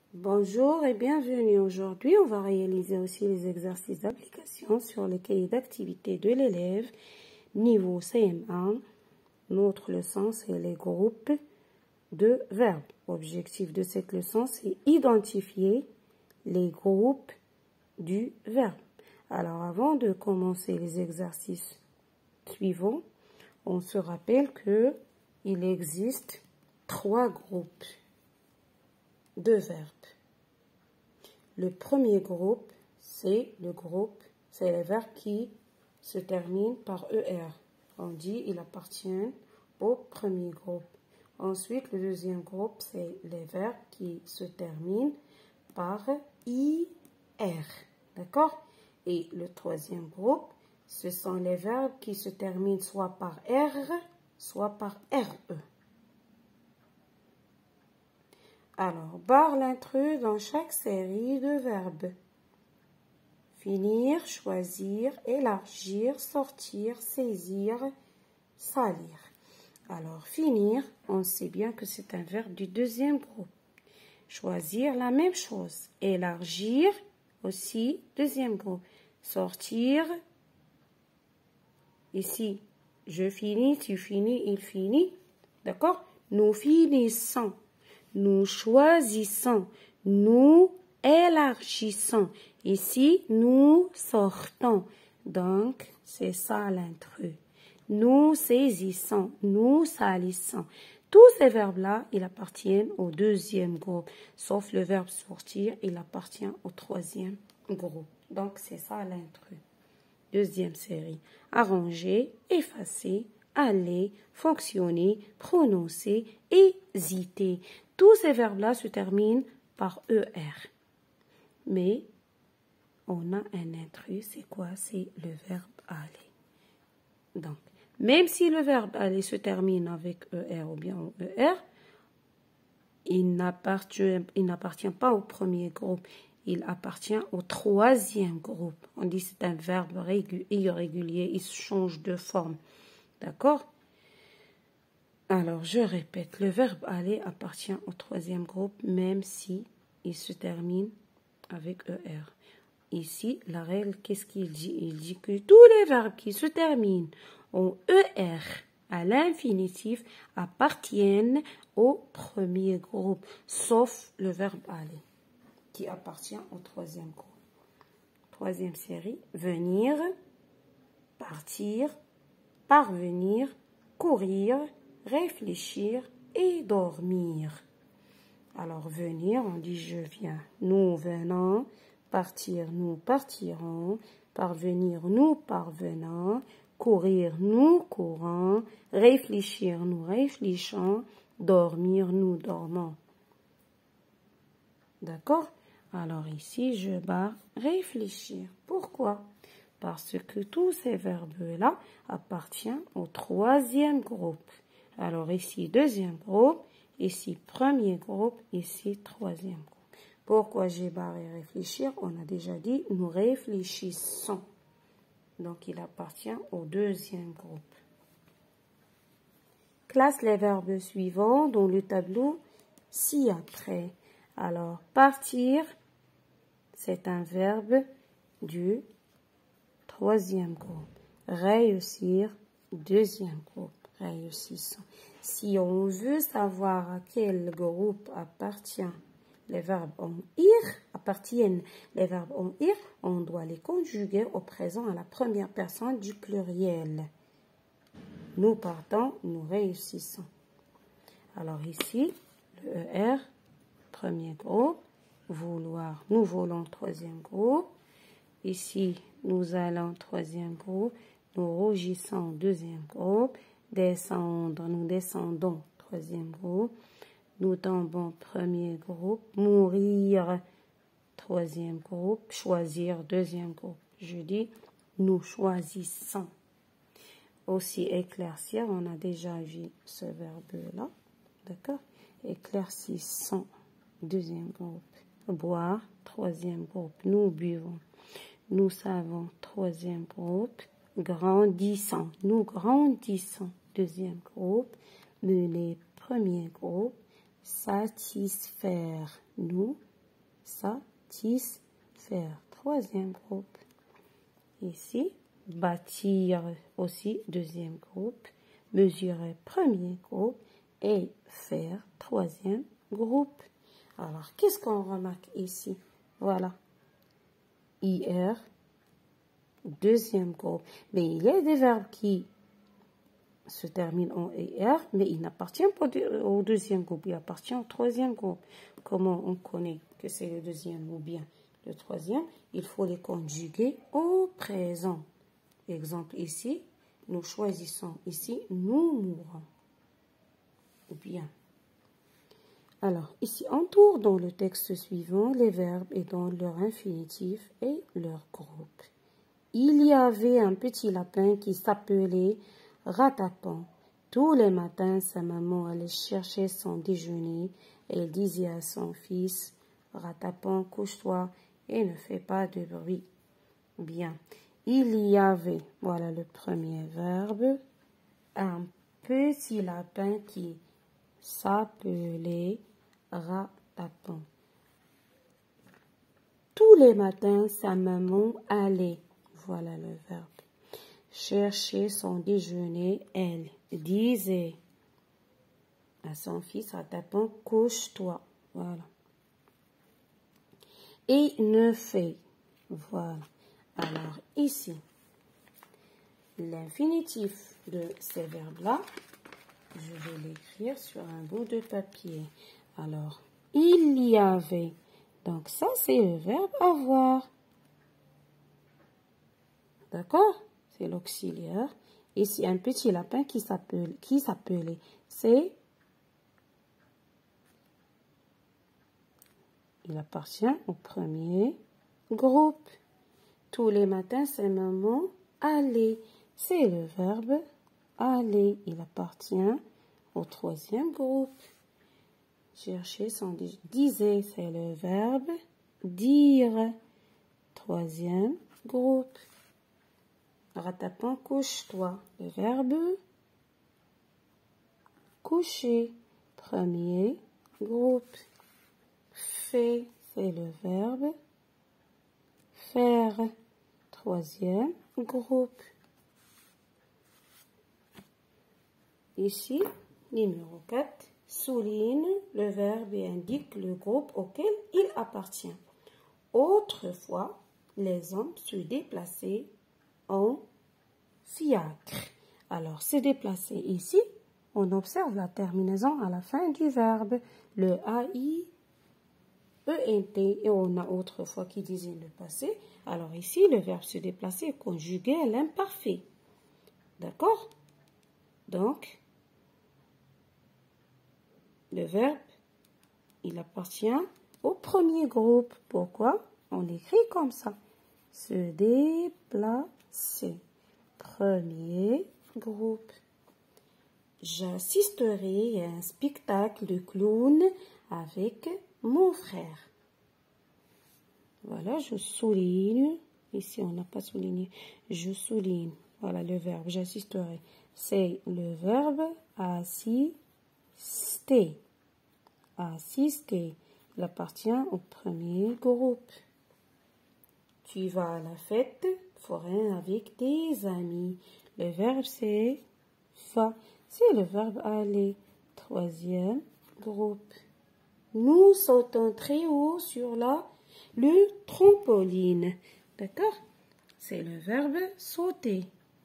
Bonjour et bienvenue. Aujourd'hui, on va réaliser aussi les exercices d'application sur les cahiers d'activité de l'élève niveau CM1. Notre leçon, c'est les groupes de verbes. L'objectif de cette leçon, c'est identifier les groupes du verbe. Alors, avant de commencer les exercices suivants, on se rappelle que il existe 3 groupes de verbes. Le premier groupe, c'est les verbes qui se terminent par ER. On dit il appartient au premier groupe. Ensuite, le deuxième groupe, c'est les verbes qui se terminent par IR. D'accord? Et le troisième groupe, ce sont les verbes qui se terminent soit par R, soit par RE. Alors, barre l'intrus dans chaque série de verbes. Finir, choisir, élargir, sortir, saisir, salir. Alors, finir, on sait bien que c'est un verbe du deuxième groupe. Choisir, la même chose. Élargir, aussi, deuxième groupe. Sortir, ici, je finis, tu finis, il finit. D'accord? Nous finissons. Nous choisissons, nous élargissons. Ici, nous sortons. Donc, c'est ça l'intrus. Nous saisissons, nous salissons. Tous ces verbes-là, ils appartiennent au deuxième groupe. Sauf le verbe sortir, il appartient au troisième groupe. Donc, c'est ça l'intrus. Deuxième série. Arranger, effacer, aller, fonctionner, prononcer, hésiter. Tous ces verbes-là se terminent par ER. Mais on a un intrus, c'est quoi? C'est le verbe aller. Donc, même si le verbe aller se termine avec ER ou bien ER, il n'appartient pas au premier groupe. Il appartient au troisième groupe. On dit que c'est un verbe irrégulier, il change de forme. D'accord? Alors, je répète, le verbe aller appartient au troisième groupe, même si il se termine avec ER. Ici, la règle, qu'est-ce qu'il dit? Il dit que tous les verbes qui se terminent en ER à l'infinitif appartiennent au premier groupe, sauf le verbe aller, qui appartient au troisième groupe. Troisième série, venir, partir, parvenir, courir, réfléchir et dormir. Alors, venir, on dit je viens, nous venons, partir, nous partirons, parvenir, nous parvenons, courir, nous courons, réfléchir, nous réfléchissons, dormir, nous dormons. D'accord? Alors ici, je barre réfléchir. Pourquoi? Parce que tous ces verbes-là appartiennent au troisième groupe. Alors ici, deuxième groupe, ici, premier groupe, ici, troisième groupe. Pourquoi j'ai barré réfléchir? On a déjà dit, nous réfléchissons. Donc, il appartient au deuxième groupe. Classe les verbes suivants dans le tableau ci-après. Alors, partir, c'est un verbe du troisième groupe. Réussir, deuxième groupe. Réussissons. Si on veut savoir à quel groupe appartiennent les verbes en ir, on doit les conjuguer au présent à la première personne du pluriel. Nous partons, nous réussissons. Alors ici, le ER, premier groupe, vouloir, nous volons, troisième groupe. Ici, nous allons, troisième groupe. Nous rougissons, deuxième groupe. Descendre, nous descendons, troisième groupe. Nous tombons, premier groupe. Mourir, troisième groupe. Choisir, deuxième groupe. Je dis, nous choisissons. Aussi, éclaircir, on a déjà vu ce verbe-là. D'accord? Éclaircissons, deuxième groupe. Boire, troisième groupe. Nous buvons. Nous savons, troisième groupe. Grandissons, nous grandissons, deuxième groupe. Mener, premier groupe. Satisfaire, nous satisfaire. Troisième groupe. Ici, bâtir aussi, deuxième groupe. Mesurer, premier groupe. Et faire, troisième groupe. Alors, qu'est-ce qu'on remarque ici? Voilà. IR, deuxième groupe. Mais il y a des verbes qui se terminent en IR, mais ils n'appartiennent pas au deuxième groupe. Ils appartiennent au troisième groupe. Comment on connaît que c'est le deuxième ou bien le troisième? Il faut les conjuguer au présent. Exemple ici, nous choisissons. Ici, nous mourons. Ou bien. Alors, ici, on tourne dans le texte suivant les verbes et dans leur infinitif et leur groupe. Il y avait un petit lapin qui s'appelait Ratapon. Tous les matins, sa maman allait chercher son déjeuner et elle disait à son fils, Ratapon, couche-toi et ne fais pas de bruit. Bien. Il y avait, voilà le premier verbe, un petit lapin qui s'appelait Ratapon. Tous les matins, sa maman allait, voilà le verbe, chercher son déjeuner. Elle disait à son fils Ratapon, couche-toi, voilà. Et ne fait, voilà. Alors ici, l'infinitif de ces verbes-là, je vais l'écrire sur un bout de papier. Alors, il y avait. Donc ça, c'est le verbe avoir. D'accord? C'est l'auxiliaire. Ici, un petit lapin qui s'appelait. C'est. Il appartient au premier groupe. Tous les matins, sa maman allait. C'est le verbe aller. Il appartient au troisième groupe. Chercher son disait, c'est le verbe dire. Troisième groupe. Ratapon, couche-toi. Le verbe coucher. Premier groupe. Fait, c'est le verbe faire. Troisième groupe. Ici, numéro 4, souligne le verbe et indique le groupe auquel il appartient. Autrefois, les hommes se déplaçaient en fiacre. Alors, se déplacer ici, on observe la terminaison à la fin du verbe, le AI, ENT, et on a autrefois qui disait le passé. Alors ici, le verbe se déplacer est conjugué à l'imparfait. D'accord? Donc, le verbe, il appartient au premier groupe. Pourquoi? On écrit comme ça. Se déplacer. Premier groupe. J'assisterai à un spectacle de clown avec mon frère. Voilà, je souligne. Ici, on n'a pas souligné. Je souligne. Voilà le verbe. J'assisterai. C'est le verbe assister. Assister. Il appartient au premier groupe. Tu vas à la fête foraine avec tes amis. Le verbe c'est va. C'est le verbe aller. Troisième groupe. Nous sautons très haut sur le trampoline. D'accord? C'est le verbe sauter.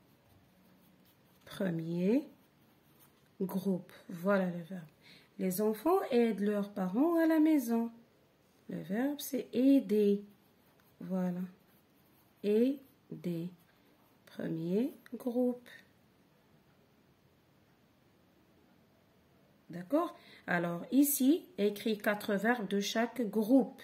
Premier groupe. Voilà le verbe. Les enfants aident leurs parents à la maison. Le verbe, c'est aider. Voilà. Aider. Premier groupe. D'accord? Alors, ici, écrit 4 verbes de chaque groupe.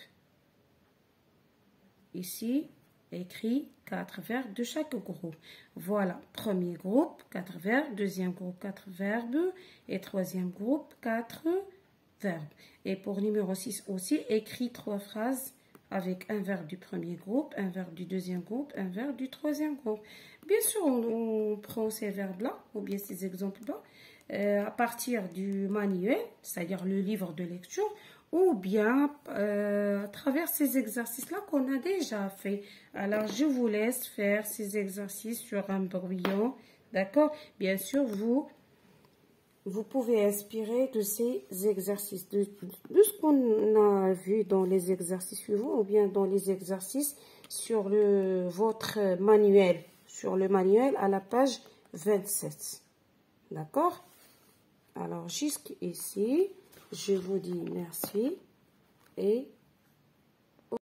Ici, écrit 4 verbes de chaque groupe. Voilà. Premier groupe, 4 verbes. Deuxième groupe, 4 verbes. Et troisième groupe, 4 verbes. Et pour numéro 6 aussi, écrit 3 phrases avec un verbe du premier groupe, un verbe du deuxième groupe, un verbe du troisième groupe. Bien sûr, on prend ces verbes-là, ou bien ces exemples-là, à partir du manuel, c'est-à-dire le livre de lecture, ou bien à travers ces exercices-là qu'on a déjà fait. Alors, je vous laisse faire ces exercices sur un brouillon, d'accord? Bien sûr, vous pouvez inspirer de ces exercices, de ce qu'on a vu dans les exercices suivants ou bien dans les exercices sur votre manuel, sur le manuel à la page 27. D'accord? Alors, jusqu'ici, je vous dis merci et